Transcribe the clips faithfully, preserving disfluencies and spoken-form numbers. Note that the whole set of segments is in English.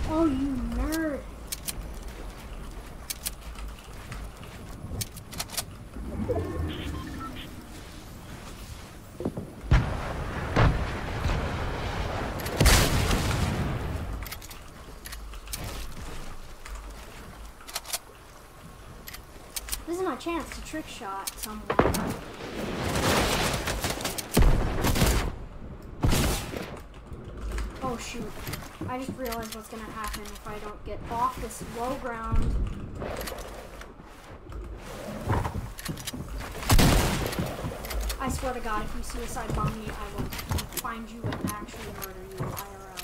Oh, you nerd. This is my chance to trick shot someone. Oh shoot. I just realized what's gonna happen if I don't get off this low ground. I swear to God, if you suicide bomb me, I will find you and actually murder you I R L.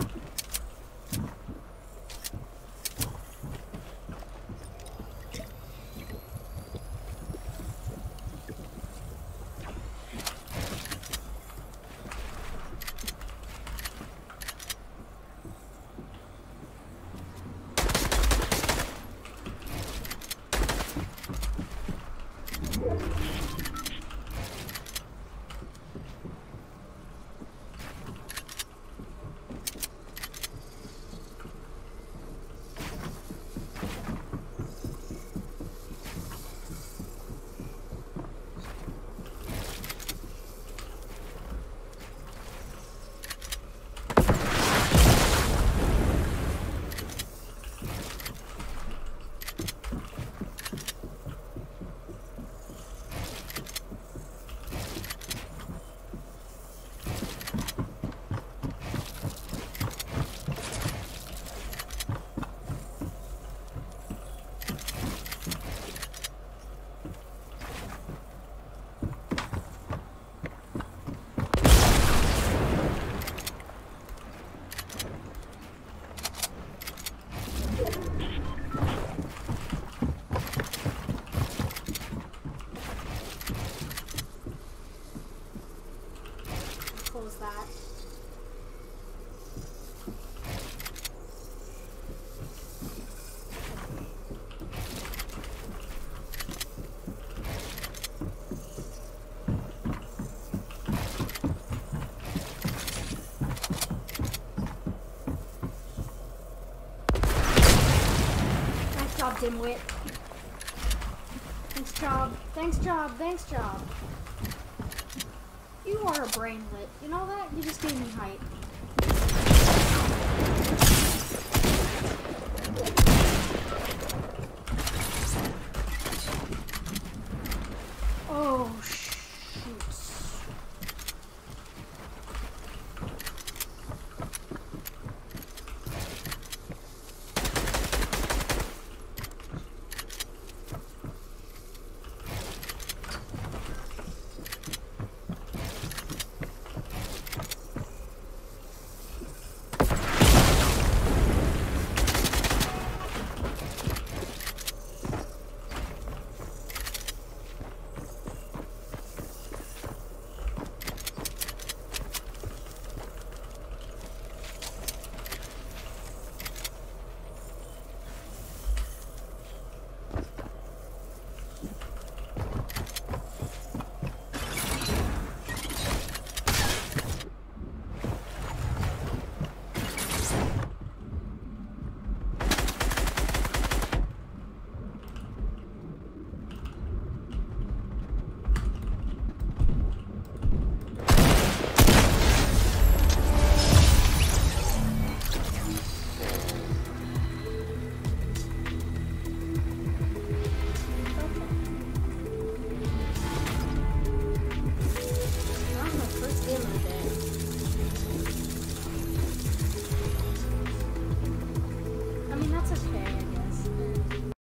Close that. Nice job, dimwit. Thanks, job. Thanks, job. Thanks, job. You are a brainlet. You know that? You just gave me height.